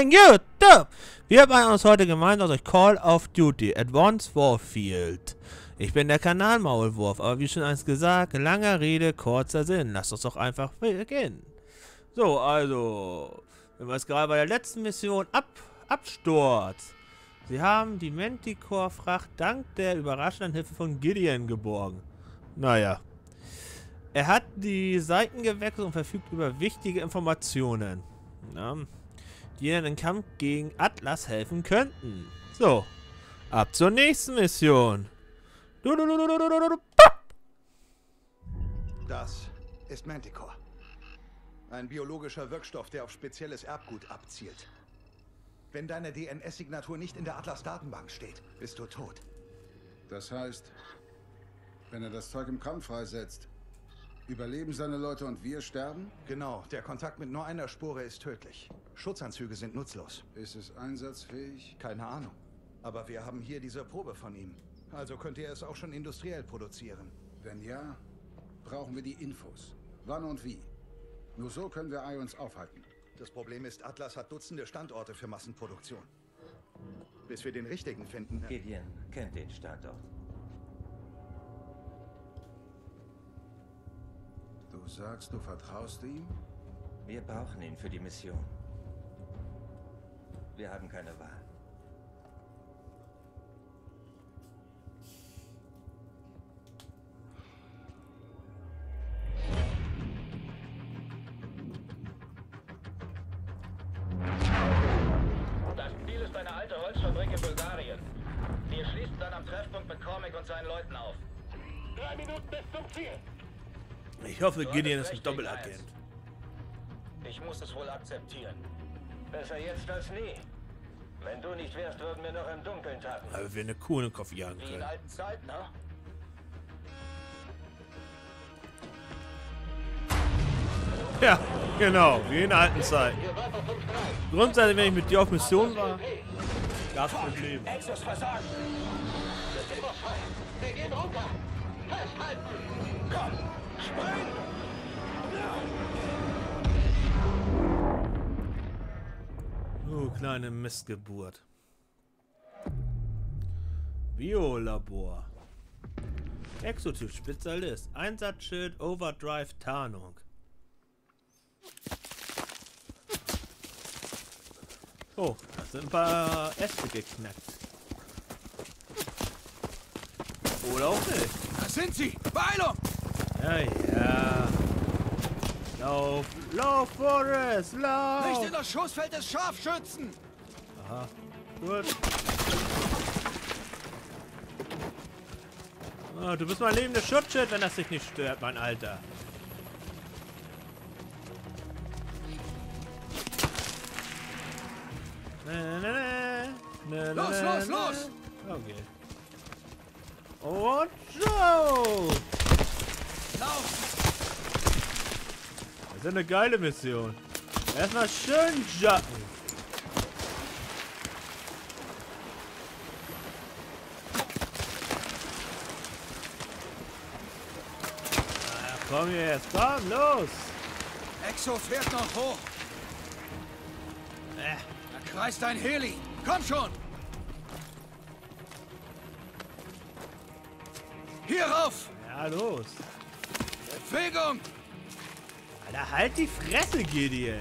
Moin YouTube! Wir beeilen uns heute gemeinsam durch Call of Duty Advanced Warfield. Ich bin der Kanalmaulwurf, aber wie schon einst gesagt, langer Rede, kurzer Sinn. Lasst uns doch einfach beginnen. So, also, wenn wir es gerade bei der letzten Mission Absturz. Sie haben die Manticore-Fracht dank der überraschenden Hilfe von Gideon geborgen. Naja. Er hat die Seiten gewechselt und verfügt über wichtige Informationen, die ihnen im Kampf gegen Atlas helfen könnten. So, ab zur nächsten Mission. Das ist Manticore. Ein biologischer Wirkstoff, der auf spezielles Erbgut abzielt. Wenn deine DNS-Signatur nicht in der Atlas-Datenbank steht, bist du tot. Das heißt, wenn er das Zeug im Kampf freisetzt, überleben seine Leute und wir sterben? Genau, der Kontakt mit nur einer Spore ist tödlich. Schutzanzüge sind nutzlos. Ist es einsatzfähig? Keine Ahnung. Aber wir haben hier diese Probe von ihm. Also könnt ihr es auch schon industriell produzieren. Wenn ja, brauchen wir die Infos. Wann und wie. Nur so können wir Ions aufhalten. Das Problem ist, Atlas hat Dutzende Standorte für Massenproduktion. Bis wir den richtigen finden. Gideon kennt den Standort. Du sagst, du vertraust ihm? Wir brauchen ihn für die Mission. Wir haben keine Wahl. Das Ziel ist eine alte Holzfabrik in Bulgarien. Wir schließen dann am Treffpunkt mit Cormac und seinen Leuten auf. 3 Minuten bis zum Ziel. Ich hoffe, Gideon ist ein Doppelagent. Ich muss es wohl akzeptieren. Besser jetzt als nie. Wenn du nicht wärst, würden wir noch im Dunkeln tappen. Aber wir eine Kuh in den Kopf jagen Wie in können. alten Zeiten, ne? Ja, genau, wie in alten Zeiten. Grundsätzlich, wenn ich mit dir auf Mission war, gab es Probleme. Exos versagen. Wir gehen runter. Festhalten. Komm, spring. Oh, kleine Missgeburt. Biolabor. Exotyp Spezialist. Einsatzschild Overdrive Tarnung. Oh, da sind ein paar Äste geknackt. Oder auch nicht. Da sind sie! Beeilung! Ja, ja. Lauf, lauf, Forrest, lauf! Nicht in das Schussfeld des Scharfschützen! Aha, gut. Ah, du bist mein lebendes Schutzschild, wenn das dich nicht stört, mein Alter. Los, los, los! Okay. Und so! Lauf! Das ist eine geile Mission. Erstmal schön jacken. Komm jetzt, komm, los! Exo fährt noch hoch! Da kreist ein Heli! Komm schon! Hier rauf! Ja, los! Bewegung! Alter, halt die Fresse, Gideon!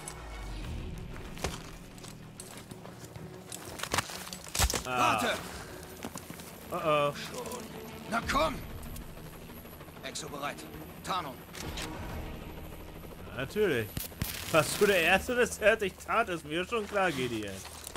Warte! Oh oh. Na komm! Exo bereit. Tarnung. Natürlich. Was du der Erste des fertig tat, ist mir schon klar, Gideon.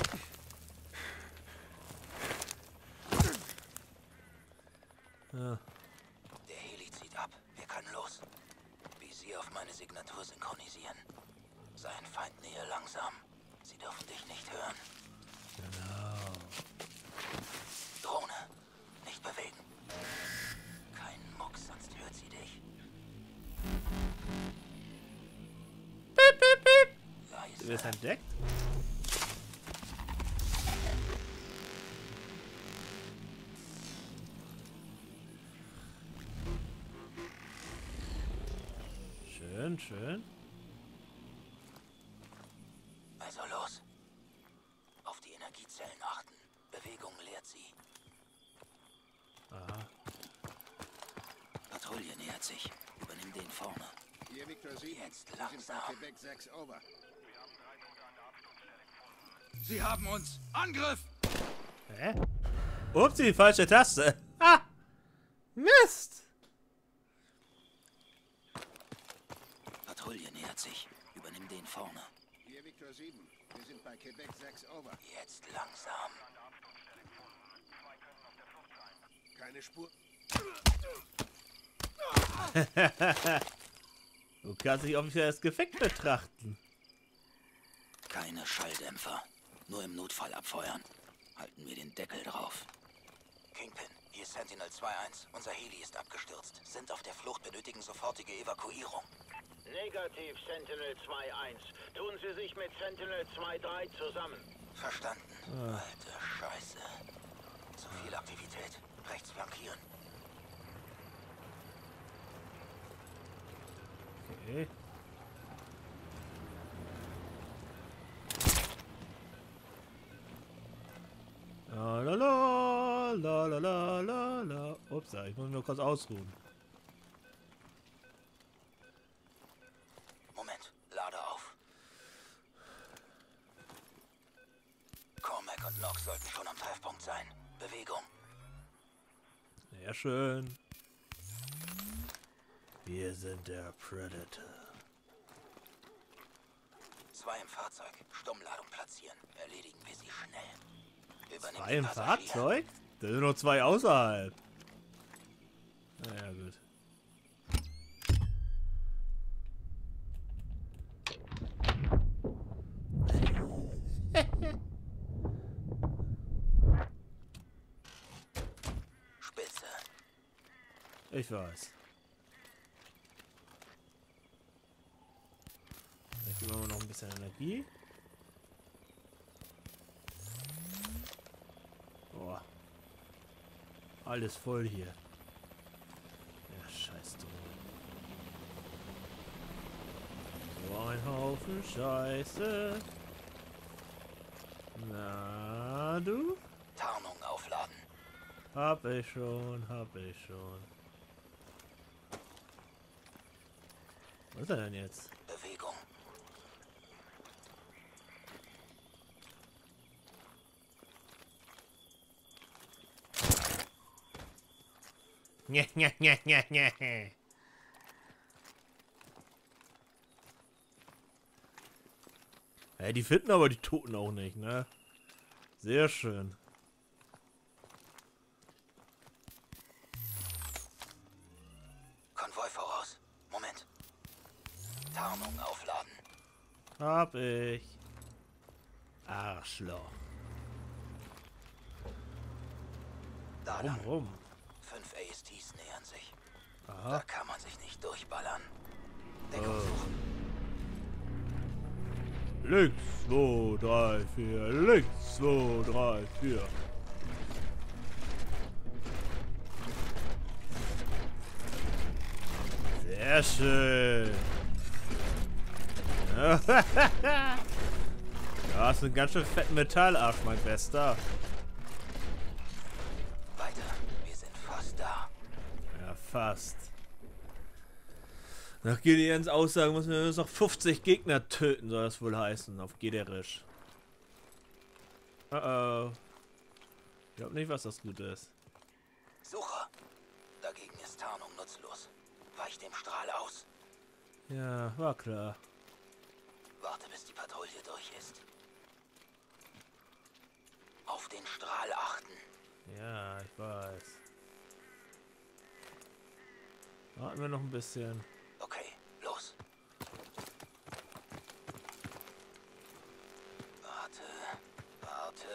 Ja. Der Heli zieht ab. Wir können los. Visier auf meine Signatur synchronisieren. Sei ein Feind näher langsam. Sie dürfen dich nicht hören. Genau. Drohne. Nicht bewegen. Kein Mucks, sonst hört sie dich. Piep, piep, piep. Du Leise. wirst entdeckt? Schön, schön. Also los. Zellen achten. Bewegung lehrt sie. Aha. Patrouille nähert sich. Übernimm den vorne. Hier Victor 7. Jetzt Wir sind bei langsam. Quebec 6, over. Sie haben uns! Angriff! Hä? Upsi, falsche Taste. Ah! Mist! Patrouille nähert sich. Übernimm den vorne. Hier Victor 7. Wir sind bei Quebec 6, over. Jetzt langsam. Keine Spur. Du kannst dich offiziell als Gefecht betrachten. Keine Schalldämpfer. Nur im Notfall abfeuern. Halten wir den Deckel drauf. Kingpin, hier ist Sentinel 2-1. Unser Heli ist abgestürzt. Sind auf der Flucht, benötigen sofortige Evakuierung. Negativ, Sentinel 2-1. Tun Sie sich mit Sentinel 2-3 zusammen. Verstanden. Alte Scheiße. Zu viel Aktivität. Rechts flankieren. Okay. La la la la la la la la. Ups, ich muss mich nur kurz ausruhen. Moment, lade auf. Cormac und Nox sollten schon am Treffpunkt sein. Bewegung. Sehr schön. Wir sind der Predator. 2 im Fahrzeug. Stummladung platzieren. Erledigen wir sie schnell. Übernimm 2 die im Passagiere. Fahrzeug? Da sind nur 2 außerhalb. Naja, gut. Spitze. Ich weiß. Jetzt geben wir noch ein bisschen Energie. Boah. Alles voll hier. Ja, scheiß drauf. So ein Haufen Scheiße. Na du? Tarnung aufladen. Hab ich schon, hab ich schon. Was ist er denn jetzt? Bewegung. Nye, nye, nye, nye, nye. Ja, die finden aber die Toten auch nicht, ne? Sehr schön. Konvoi voraus. Moment. Tarnung aufladen. Hab ich. Arschloch. Da lang. Rum. 5 ASTs nähern sich. Da Aha. kann man sich nicht durchballern. Deckung suchen. Links, 2, 3, 4. Links, 2, 3, 4. Sehr schön. Du hast einen ganz schön fetten Metallarsch, mein Bester. Weiter. Wir sind fast da. Ja, fast. Nach Gideons Aussagen müssen wir noch 50 Gegner töten, soll das wohl heißen, auf Gederisch. Oh. Ich glaube nicht, was das Gute ist. Sucher. Dagegen ist Tarnung nutzlos. Weich dem Strahl aus. Ja, war klar. Warte, bis die Patrouille durch ist. Auf den Strahl achten. Ja, ich weiß. Warten wir noch ein bisschen. Okay, los. Warte, warte.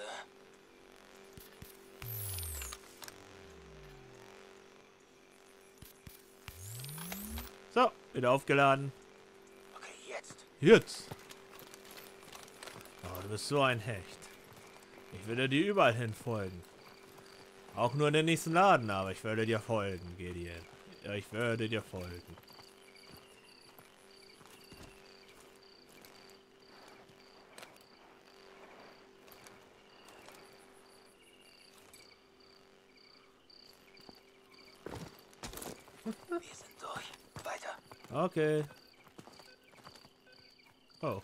So, wieder aufgeladen. Okay, jetzt. Jetzt. Oh, du bist so ein Hecht. Ich würde dir überall hin folgen. Auch nur in den nächsten Laden, aber ich würde dir folgen, Gideon. Ja, ich würde dir folgen. Okay. Oh.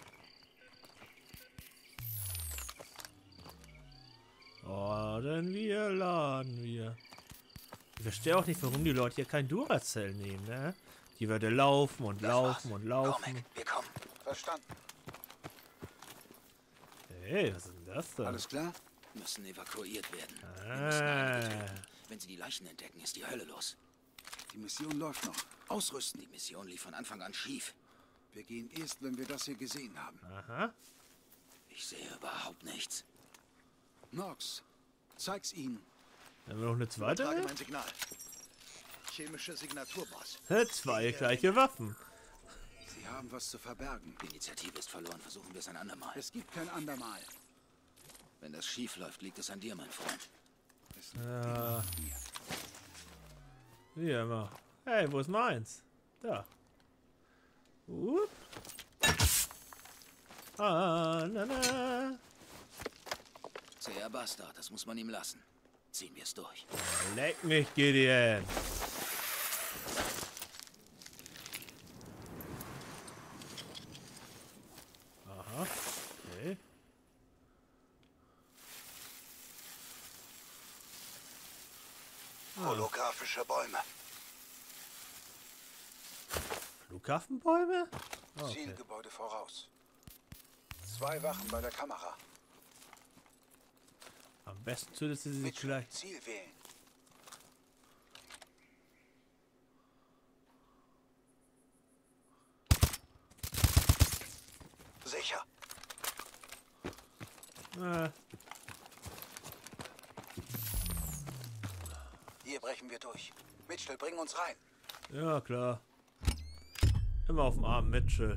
Laden wir. Ich verstehe auch nicht, warum die Leute hier kein Duracell nehmen, ne? Die würde laufen und laufen und laufen. Cormac, wir kommen. Verstanden. Hey, was ist denn das da? Alles klar? Müssen evakuiert werden. Wir müssen alle betreten. Ah. Wenn sie die Leichen entdecken, ist die Hölle los. Die Mission läuft noch. Ausrüsten. Die Mission lief von Anfang an schief. Wir gehen erst, wenn wir das hier gesehen haben. Aha. Ich sehe überhaupt nichts. Nox, zeig's ihnen. Haben wir noch eine zweite? Trage mein Signal. Chemische Signaturboss. Zwei gleiche Waffen. Sie haben was zu verbergen. Die Initiative ist verloren. Versuchen wir es ein andermal. Es gibt kein andermal. Wenn das schief läuft, liegt es an dir, mein Freund. Ja. Wie immer. Hey, wo ist meins? Da. Ah, na, na. Sehr Bastard, das muss man ihm lassen. Ziehen wir es durch. Leck mich, Gideon. Aha. Okay. Holographische Bäume. Flughafenbäume? Okay. Zielgebäude voraus. 2 Wachen bei der Kamera. Am besten tötet sie sich gleich. Ziel wählen. Sicher. Hier brechen wir durch. Mitchell, bring uns rein. Ja, klar. Immer auf dem Arm, Mitchell.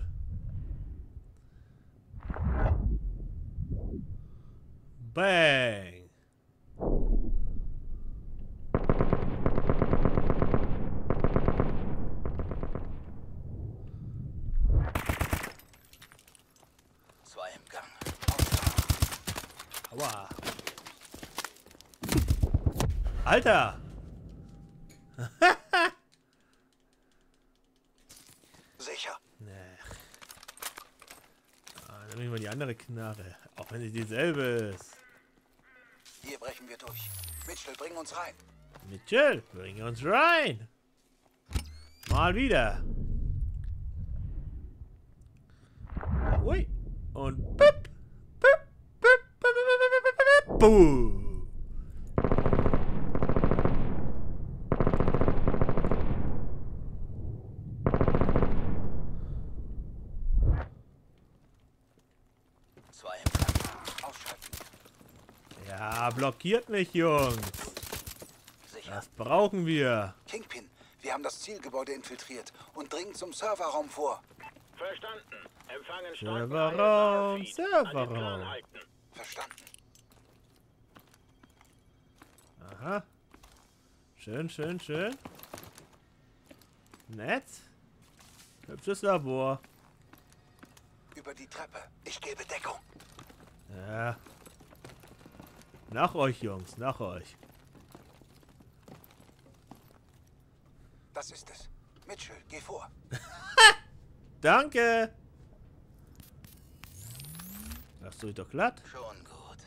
Bang! Zwei im Gang. Aua. Alter! Sicher. Nee. Ah, dann nehmen wir die andere Knarre. Auch wenn sie dieselbe ist. Hier brechen wir durch. Mitchell, bring uns rein. Mitchell, bring uns rein! Mal wieder. Ui. Und pip, pip, pip, pip, pip, pip, pip, buh. Zwei im Gang. Ausschalten. Ja, blockiert mich, Jungs. Sicher. Das brauchen wir. Kingpin, wir haben das Zielgebäude infiltriert und dringen zum Serverraum vor. Verstanden. Empfangen Serverraum, Startbereich. Serverraum. An den Plan halten. Verstanden. Aha. Schön, schön, schön. Nett. Hübsches Labor. Über die Treppe. Ich gebe Deckung. Ja. Nach euch, Jungs, nach euch. Das ist es. Mitchell, geh vor. Danke. Machst du dich doch glatt? Schon gut.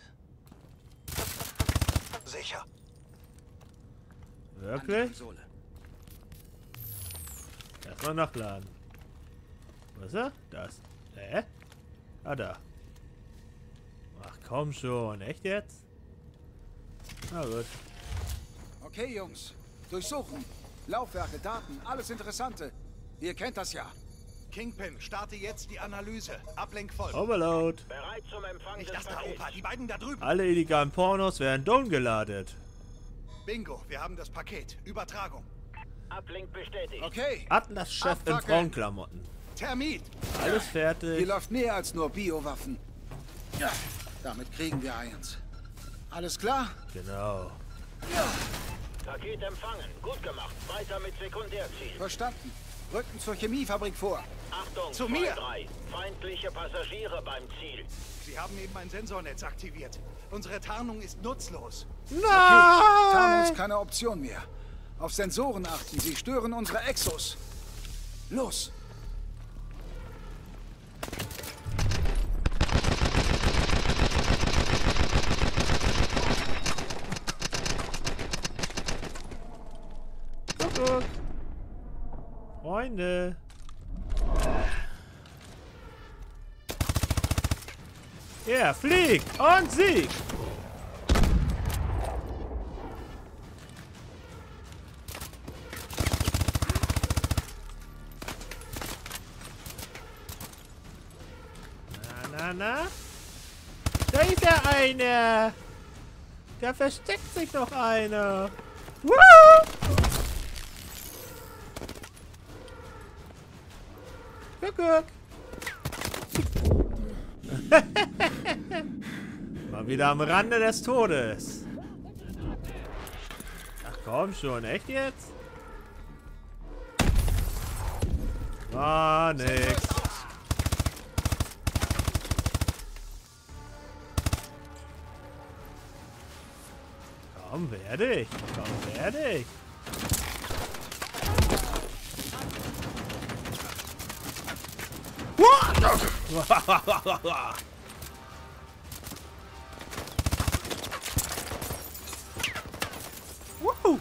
Sicher. Wirklich? Konsole. Erstmal nachladen. Was ist er? Das. Ah, da. Ach komm schon. Echt jetzt? Na gut. Okay, Jungs. Durchsuchen. Laufwerke, Daten, alles Interessante. Ihr kennt das ja. Kingpin, starte jetzt die Analyse. Ablenk voll. Overload. Bereit zum Empfang Nicht des das da, Pakets. Opa. Die beiden da drüben. Alle illegalen Pornos werden downgeladet. Bingo, wir haben das Paket. Übertragung. Uplink bestätigt. Okay. Atlas-Chef in Abfackeln. Termit. Frauenklamotten. Alles fertig. Hier läuft mehr als nur Biowaffen. Ja, damit kriegen wir eins. Alles klar? Genau. Paket empfangen. Gut gemacht. Weiter mit Sekundärziel. Verstanden. Rücken zur Chemiefabrik vor. Achtung, Zu mir. 2-3. Feindliche Passagiere beim Ziel. Sie haben eben ein Sensornetz aktiviert. Unsere Tarnung ist nutzlos. Tarnung ist keine Option mehr. Auf Sensoren achten, sie stören unsere Exos. Los! Guck. Freunde. Ja, flieg und sieg. Na? Da ist ja einer. Da versteckt sich noch einer. Woo! Guck. Mal wieder am Rande des Todes. Ach komm schon, echt jetzt? War nix. Komm, werde ich. Woohoo!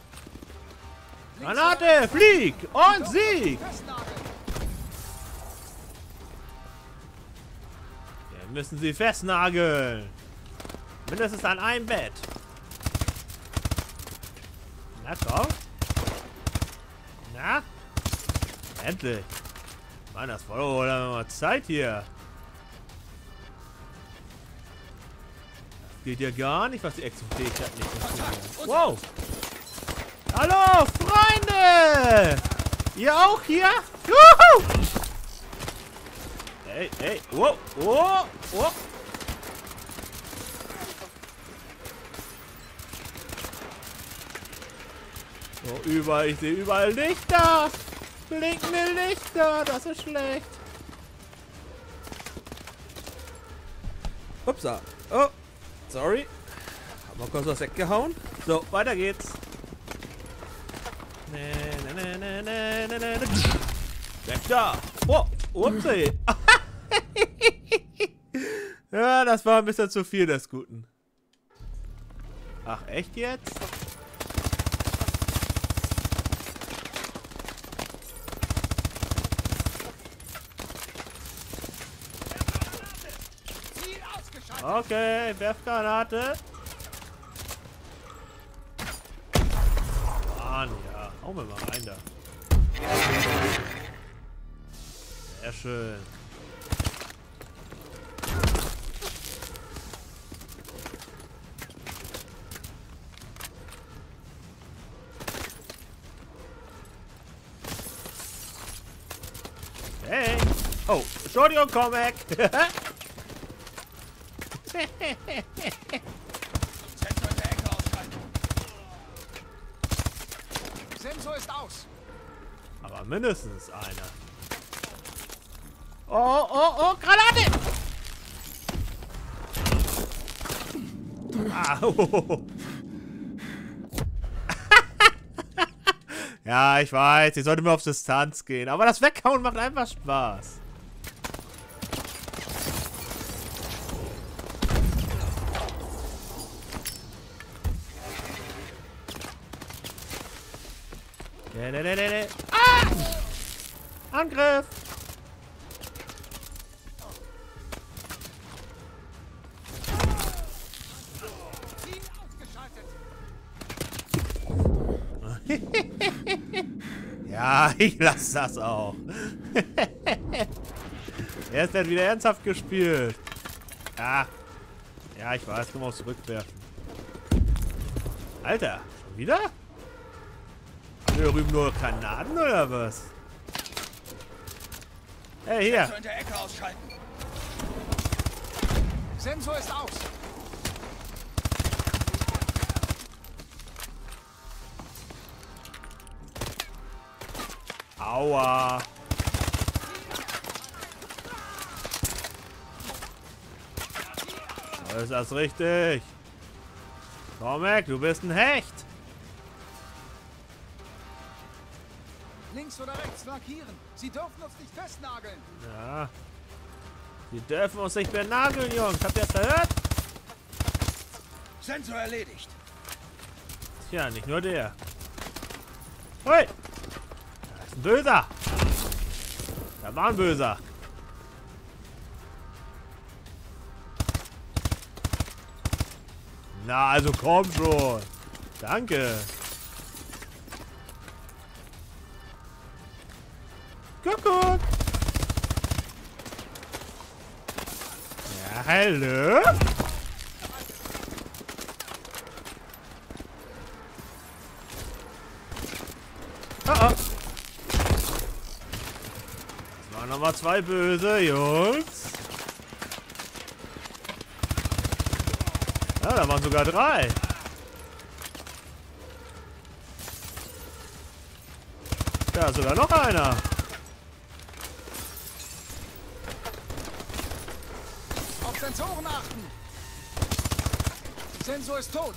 Granate, flieg und sieg! Wir müssen sie festnageln. Mindestens an einem Bett. Na komm. Na? Endlich. Mann, das war doch mal Zeit hier. Das geht ja gar nicht, was die Exo-Fähigkeit nicht funktioniert. Wow. Hallo, Freunde! Ihr auch hier? Juhu! Hey, wow, wow. So, überall, ich sehe überall Lichter. Blinkende Lichter, das ist schlecht. Upsa. Oh, sorry. Hab mal kurz was weggehauen. So, weiter geht's. Weg da. Oh, upsi. Ja, das war ein bisschen zu viel des Guten. Ach, echt jetzt? Okay, Werfgranate. Mann, ja. Hauen wir mal rein da. Sehr schön. Hey. Oh, Entschuldigung, Comic. Sensor ist aus. Aber mindestens einer. Oh, Granate! Au. Ja, ich weiß, ich sollte mir auf Distanz gehen. Aber das Weghauen macht einfach Spaß. Ah! Angriff! Ja, ich lasse das auch. Jetzt wird wieder ernsthaft gespielt. Ja, ich weiß, du musst zurückwerfen. Alter, schon wieder? Hier drüben nur Granaten oder was? Hey, hier. Sensor in der Ecke ausschalten. Sensor ist aus. Aua. Ist das richtig? Comic, du bist ein Hecht. Links links oder rechts flankieren. Sie dürfen uns nicht festnageln. Ja. Sie dürfen uns nicht mehr nageln, Jungs. Habt ihr das gehört? Sensor erledigt. Tja, nicht nur der. Hui! Da ist ein Böser. Da war ein Böser. Na, also komm schon. Danke. Kuckuck. Ja, hallo? Oh, oh. Das waren nochmal zwei böse Jungs. Ja, da waren sogar drei. Da ist sogar noch einer. Auf Sensoren achten. Sensor ist tot.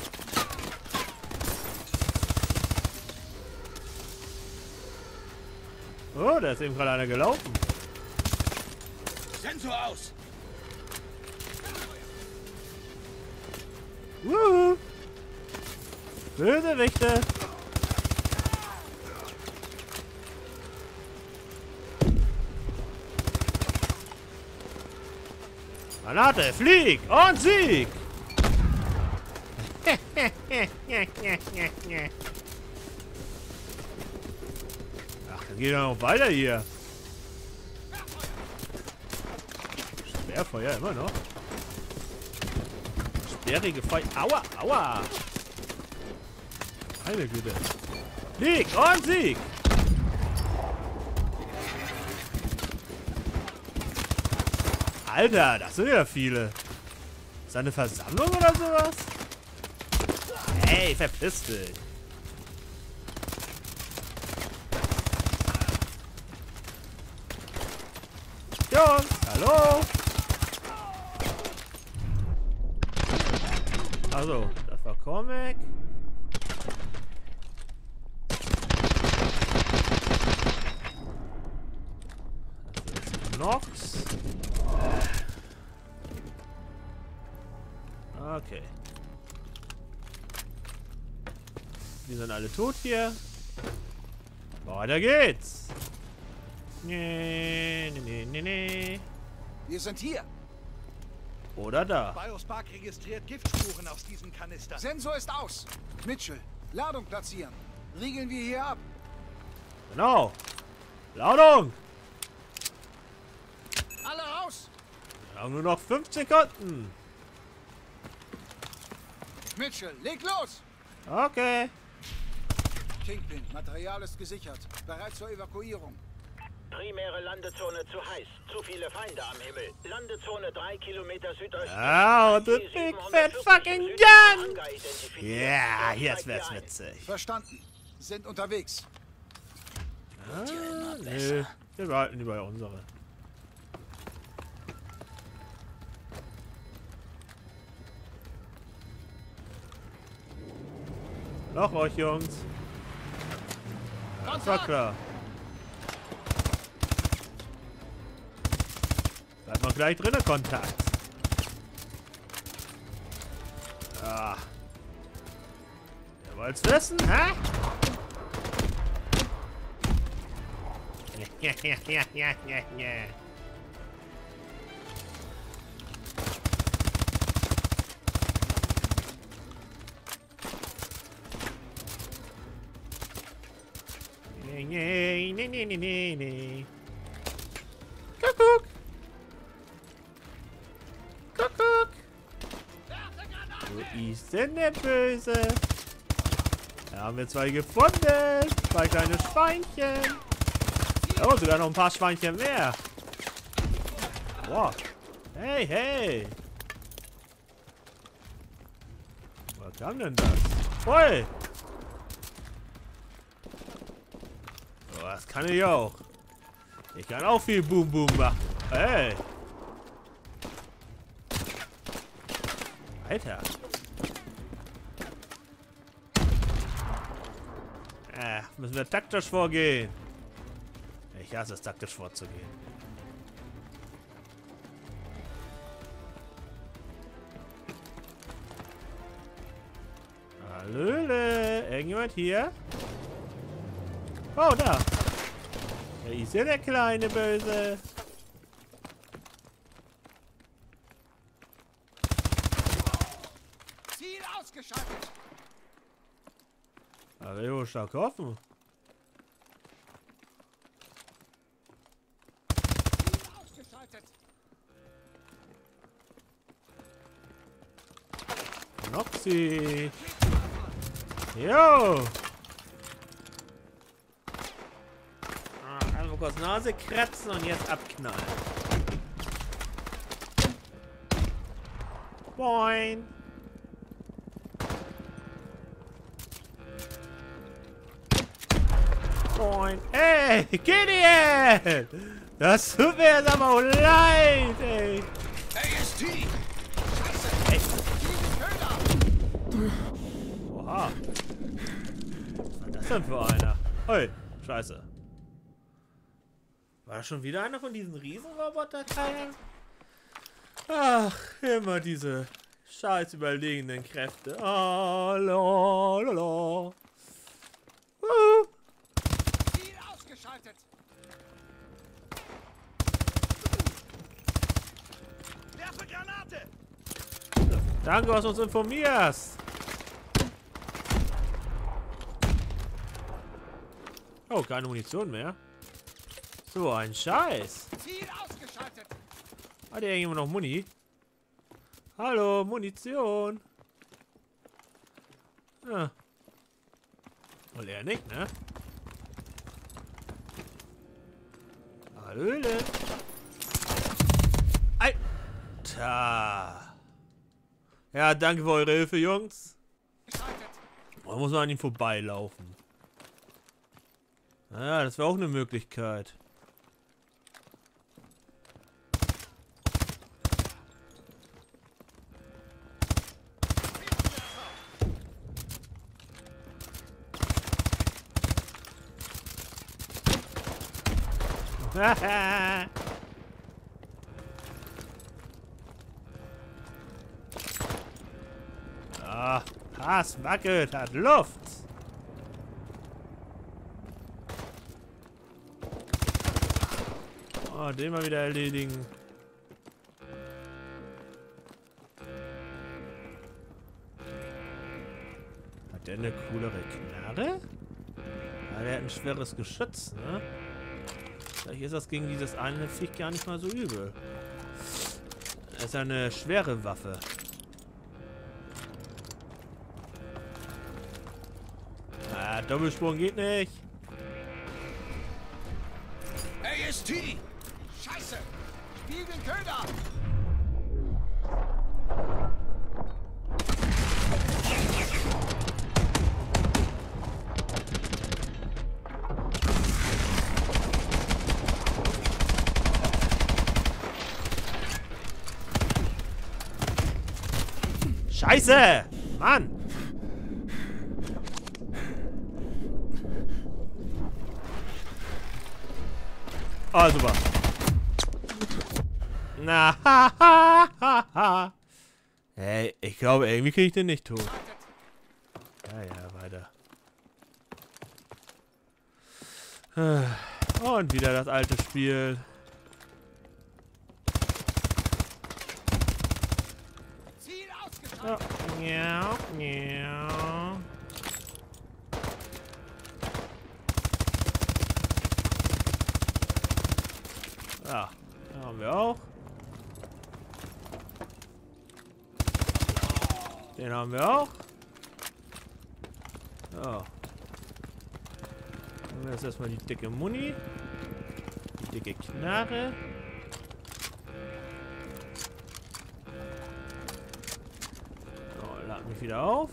Oh, da ist eben gerade einer gelaufen. Sensor aus. Bösewichte. Granate, flieg und Sieg. Ach, dann geht er noch weiter hier. Sperrfeuer immer noch. Sperrige Feuer. Aua, aua. Meine Güte. Sieg und Sieg. Alter, das sind ja viele. Ist das eine Versammlung oder sowas? Hey, verpiss dich. Jungs, hallo. Also, das war Comic. Das ist Nox. Okay. Die sind alle tot hier. Weiter geht's. Nee, nee, nee, nee, nee. Wir sind hier. Oder da. Biospark registriert Giftspuren aus diesen Kanistern. Sensor ist aus. Mitchell, Ladung platzieren. Riegeln wir hier ab. Genau. Ladung. Alle raus. Wir haben nur noch 5 Sekunden. Mitchell, leg los. Okay. Kingpin, Material ist gesichert. Bereit zur Evakuierung. Primäre Landezone zu heiß. Zu viele Feinde am Himmel. Landezone 3 Kilometer südöstlich. Ah, und the big fat fucking gun. Ja, jetzt wird's witzig. Verstanden. Sind unterwegs. Ah, nee. Wir behalten die bei unsere. Noch euch, Jungs. Das war klar. Seid mal gleich drinnen, Kontakt. Ja. Ihr wollt's wissen, hä? Ja. Nee. Kuckuck. Kuckuck. Wo ist denn der Böse? Da haben wir zwei gefunden. Zwei kleine Schweinchen. Oh, sogar noch ein paar Schweinchen mehr. Wow. Hey. Was kam denn das? Voll. Oh, das kann ich auch. Ich kann auch viel Boom Boom machen. Hey. Alter. Müssen wir taktisch vorgehen. Ich hasse es, taktisch vorzugehen. Hallöle! Irgendjemand hier? Oh, da! Wer ist ja der kleine Böse? Ziel ausgeschaltet! Hallo, stark offen. Ziel ausgeschaltet! Noxy! Jo! Einmal kurz Nase kratzen und jetzt abknallen. Boing! Boing! Ey, Gideon! Das tut mir jetzt aber auch leid, ey! AST! Ey. Köder! Oha! Was war das denn für einer? Ui, scheiße. War das schon wieder einer von diesen Riesenroboter-Teilen? Ach, immer diese scheiß überlegenen Kräfte. Oh, la, la, la. Ziel ausgeschaltet! Werfe Granate! Danke, was du uns informierst. Oh, keine Munition mehr. So ein Scheiß. Ziel ausgeschaltet! Hat hier irgendjemand noch Muni? Hallo, Munition. Ja. Wohl eher nicht, ne? Hallöle. Alter. Ja, danke für eure Hilfe, Jungs. Geschaltet! Da muss man an ihm vorbeilaufen. Ja, das wäre auch eine Möglichkeit. Ah, Hass wackelt, hat Luft. Oh, den mal wieder erledigen. Hat der eine coolere Knarre? Ja, der hat ein schweres Geschütz, ne? Vielleicht ist das gegen dieses eine Viech gar nicht mal so übel. Das ist eine schwere Waffe. Ah, Doppelsprung geht nicht. AST! Scheiße! Spiel den Köder! Scheiße! Mann! Ah, super. Na, ha, ha, ha, ha. Hey, ich glaube, irgendwie kriege ich den nicht tot. Ja, weiter. Und wieder das alte Spiel. Ziel ausgeschaltet! Ja, ja. Ja, da haben wir auch. Den haben wir auch. So. Nehmen wir jetzt erstmal die dicke Muni. Die dicke Knarre. So, lad mich wieder auf.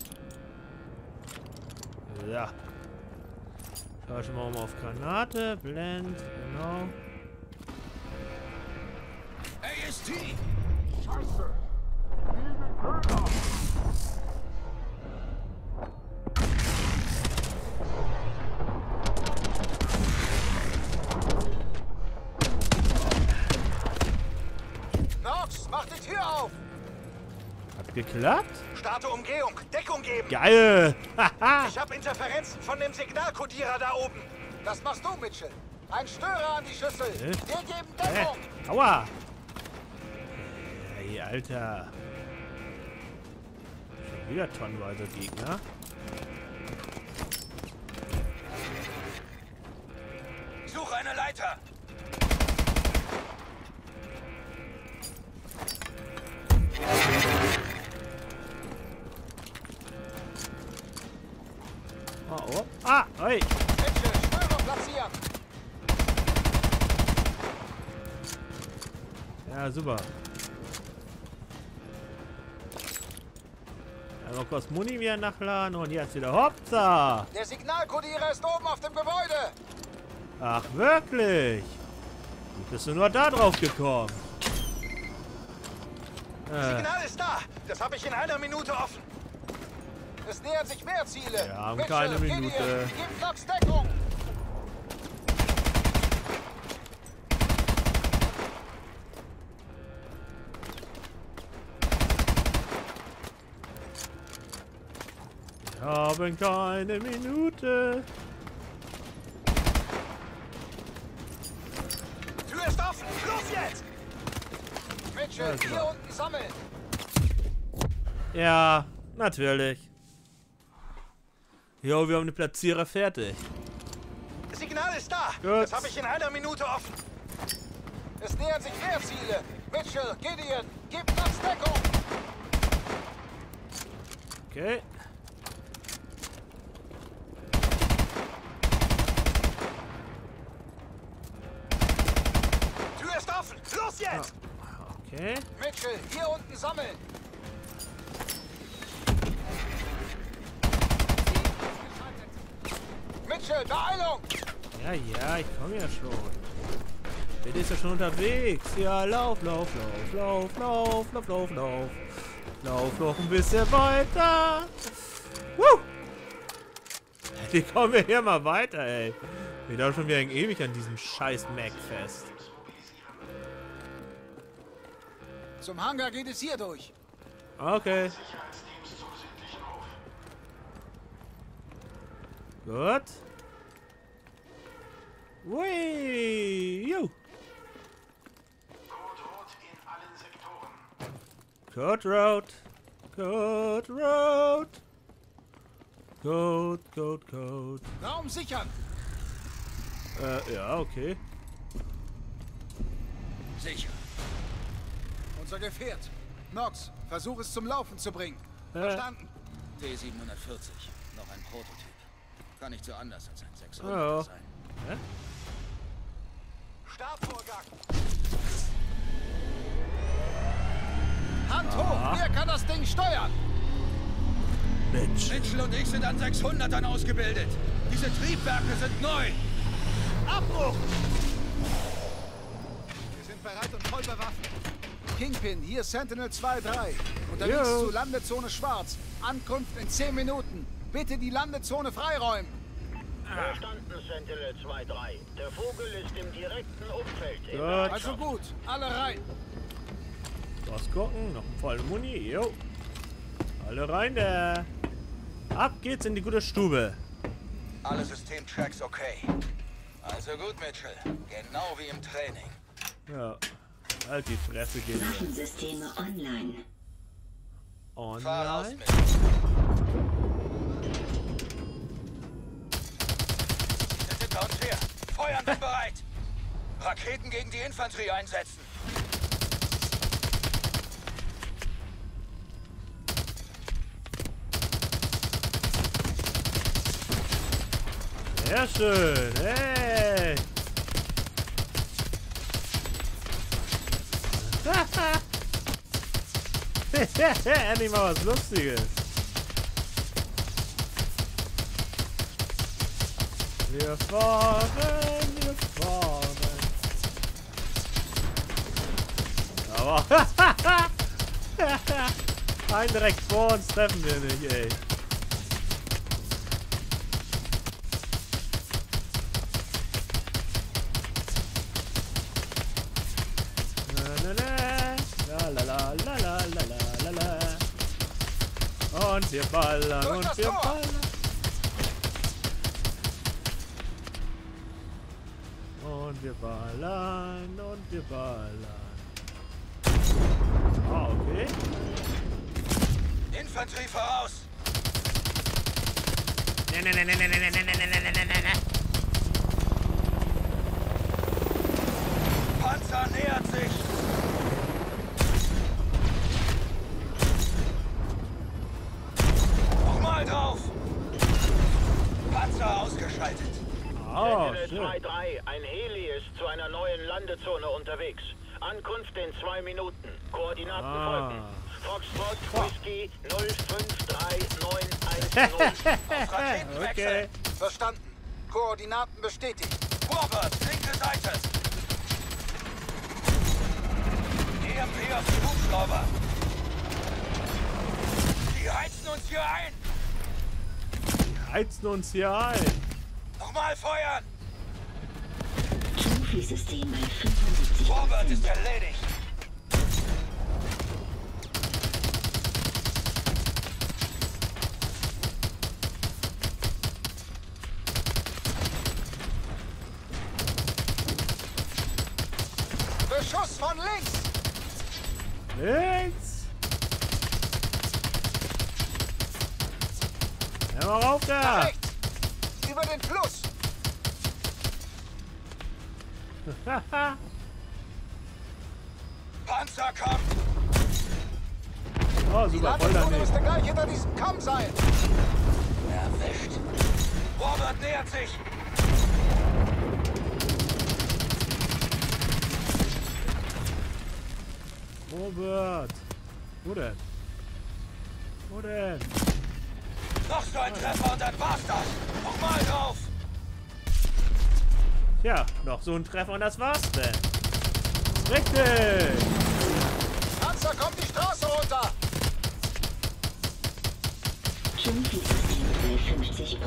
Ja. Schau schon mal auf Granate. Blend, genau. AST! die Tür auf! Hat geklappt? Starte Umgehung. Deckung geben. Geil! Haha! Ich habe Interferenzen von dem Signalkodierer da oben. Das machst du, Mitchell. Ein Störer an die Schüssel. Wir geben Hä? Deckung. Aua! Ey, Alter. Schon wieder tonnenweise Gegner. Suche eine Leiter. Oh, oh. Ah, oi. Mitchell, Störer platzieren. Ja, super. Einmal kurz Muni wieder nachladen und jetzt wieder Hopsa! Der Signalkodierer ist oben auf dem Gebäude. Ach, wirklich? Wie bist du nur da drauf gekommen? Signal ist da. Das habe ich in einer Minute offen. Es nähern sich mehr Ziele. Wir haben Mitchell, keine Gideon, Minute. gib Knox Deckung. Wir haben keine Minute. Tür ist offen. Los jetzt. Mitchell, Ja, super. hier unten sammeln. Ja, natürlich. Jo, wir haben den Platzierer fertig. Signal ist da. Gut. Das habe ich in einer Minute offen. Es nähern sich mehr Ziele. Mitchell, Gideon, gib Knox Deckung. Okay. Tür ist offen. Los jetzt. Okay. Mitchell, hier unten sammeln. Mitchell, Beeilung! Ja, ja, ich komme ja schon. Bitte ist ja schon unterwegs. Ja, lauf, lauf, lauf, lauf, lauf, lauf, lauf, lauf. Lauf noch ein bisschen weiter. Woo! Wie kommen wir hier mal weiter, ey? Wir dauern schon wieder ewig an diesem scheiß Mac fest. Zum Hangar geht es hier durch. Okay. Gut. Ui, jo. Code Road. Code Road. Code, Code, Code. Raum sichern. Ja, okay. Sicher. Unser Gefährt. Knox, versuch es zum Laufen zu bringen. Verstanden. T-740. Noch ein Prototyp. Kann nicht so anders als ein 600 Ja. sein. Hä? Startvorgang. Hand hoch, wer kann das Ding steuern? Mensch. Mitchell und ich sind an 600ern ausgebildet. Diese Triebwerke sind neu. Abbruch. Wir sind bereit und voll bewaffnet. Kingpin, hier Sentinel 2-3. Unterwegs Jo. zu Landezone Schwarz. Ankunft in 10 Minuten. Bitte die Landezone freiräumen. Verstanden, Sentinel 2-3. Der Vogel ist im direkten Umfeld. Gut. Also gut, alle rein. Was gucken? Noch ein voller Muni. Jo. Alle rein da. Ab geht's in die gute Stube. Alle Systemtracks okay. Also gut, Mitchell. Genau wie im Training. Ja. Halt die Fresse, gehen wir. Waffensysteme online. Fahr raus, Online? Mitchell. Sind hinter uns her. Feuern bin bereit. Raketen gegen die Infanterie einsetzen. Sehr schön. Hey. Endlich mal was Lustiges. Wir fahren, wir fahren. Aber einen direkt vor uns treffen wir nicht, ey. Na, na, na. La, la, la. Und wir ballern Durch und das wir Tor. ballern. Und wir ballern und wir ballern. Ah, okay. Infanterie voraus! Panzer nähert sich! Nochmal drauf! Panzer ausgeschaltet! Oh, Sentinel schön. 2-3, ein Heli ist zu einer neuen Landezone unterwegs. Ankunft in 2 Minuten. Koordinaten folgen. Foxtrot Whisky 053910. Auf Raketenwechsel! Okay. Verstanden. Koordinaten bestätigt. Warbird, linke Seite! EMP auf die Hubschrauber! Die heizen uns hier ein! Heizen uns hier ein. Nochmal feuern! Trophy-System bei 75%. Warbird ist erledigt! Beschuss von links. Links. Hör mal rauf da. Rechts. Über den Fluss. Panzer kommt! Oh, Die super, voll Landezone daneben. müsste gleich hinter diesem Kamm sein. Erwischt! Warbird nähert sich! Robert. Wo denn? Wo denn? Noch so ein Treffer und dann war's das! Nochmal drauf! Tja, noch so ein Treffer und das war's denn. Richtig. Panzer kommt die Straße runter. Trophy-System bei 50%.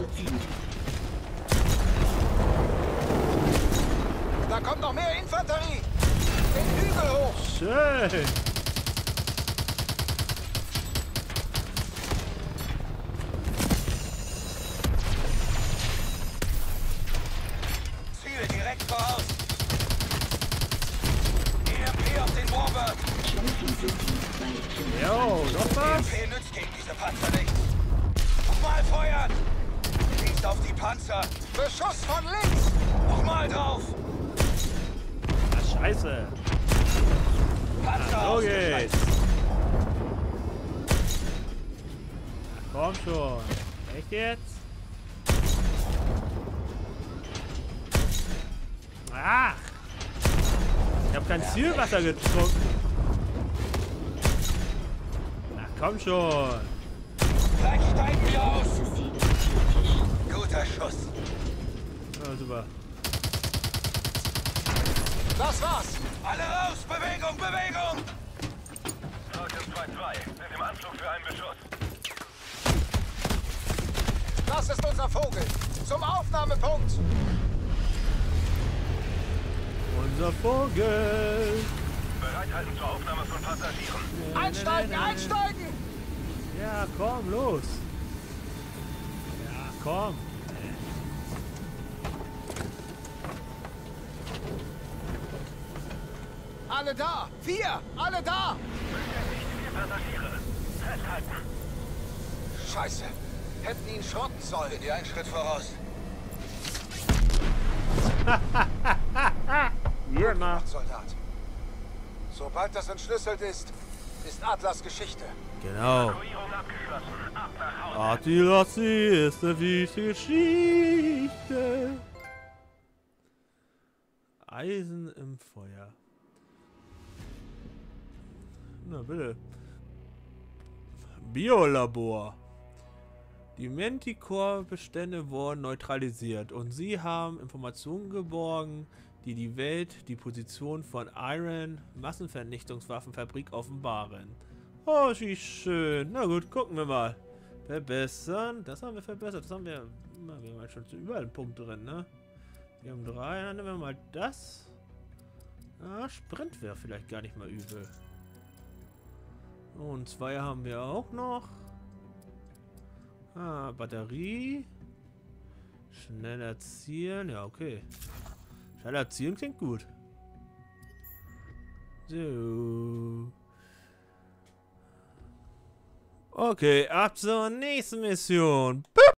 Da kommt noch mehr Infanterie. Den Hügel hoch. Schön. Ziel direkt voraus! EMP auf den Warbird! Trophy-System bei 5%. Jo, noch was? EMP nützt gegen diese Panzer nichts! Nochmal feuern! Schießt auf die Panzer! Beschuss von links. Nochmal drauf! Ah, scheiße. Panzer So ausgeschaltet! geht's. Na, komm schon. Echt jetzt? Ach. Ich hab kein Zielwasser getrunken. Na, komm schon. Gleich steigen wir aus! System kritisch. Guter Schuss! Ja, super. Das war's. Alle raus! Bewegung, Bewegung! Falcon 2-2, sind im Anflug für einen Beschuss. Das ist unser Vogel. Zum Aufnahmepunkt. Unser Vogel. Bereithalten zur Aufnahme von Passagieren. Einsteigen, einsteigen. Ja, komm, los. Ja, komm. Alle da. Wir. Alle da. Die Passagiere. Festhalten. Scheiße. Hätten ihn schrotten sollen. Sind die einen Schritt voraus? Hier mal. Soldat. Sobald das entschlüsselt ist, ist Atlas Geschichte. Genau. Evakuierung abgeschlossen. Ab nach Hause. Artillertie ist eine wichtige Geschichte. Eisen im Feuer. Na bitte. Biolabor. Die Manticore-Bestände wurden neutralisiert und sie haben Informationen geborgen, die die Welt die Position von Iron Massenvernichtungswaffenfabrik offenbaren. Oh, wie schön. Na gut, gucken wir mal. Verbessern. Das haben wir verbessert. Das haben wir. Wir haben halt schon überall einen Punkt drin, ne? Wir haben 3. Dann nehmen wir mal das. Ah, Sprint wäre vielleicht gar nicht mal übel. Und 2 haben wir auch noch. Ah, Batterie. Schneller zielen. Ja, okay. Schneller zielen klingt gut. So. Okay, ab zur nächsten Mission.